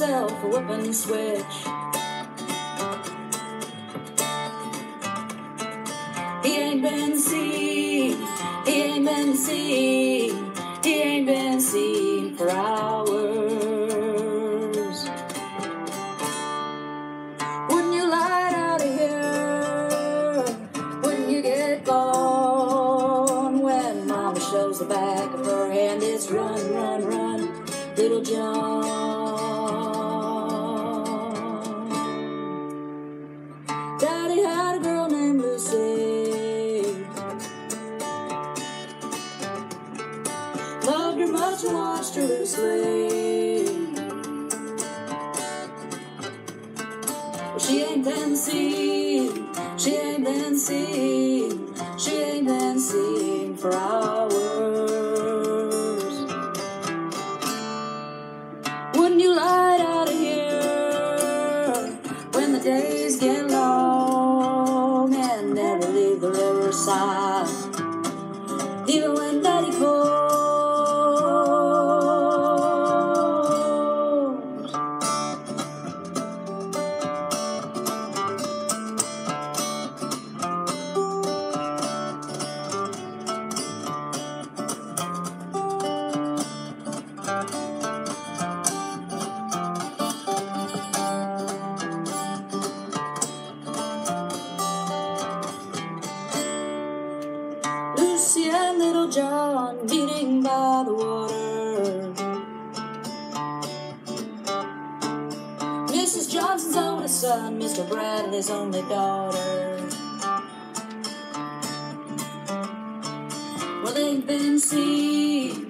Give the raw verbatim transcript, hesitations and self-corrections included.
himself a whipping switch. He ain't been seen, he ain't been seen, he ain't been seen for hours. Wouldn't you light out of here? Wouldn't you get gone? When Mama shows the back of her hand, it's run, run, run, little John. Daddy had a girl named Lucy, loved her much and watched her loosely. Well, she ain't been seen, she ain't been seen, she ain't been seen for hours. Wouldn't you light out of here when the days get long and never leave the riverside, even when Daddy calls? Lucy and little John meeting by the water. Missus Johnson's oldest son, Mister Bradley's only daughter. Well, they've been seen,